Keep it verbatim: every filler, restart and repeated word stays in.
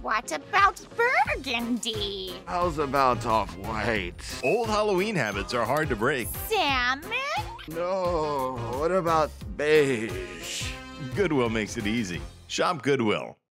What about burgundy? How's about off-white? Old Halloween habits are hard to break. Salmon? No, what about beige? Goodwill makes it easy. Shop Goodwill.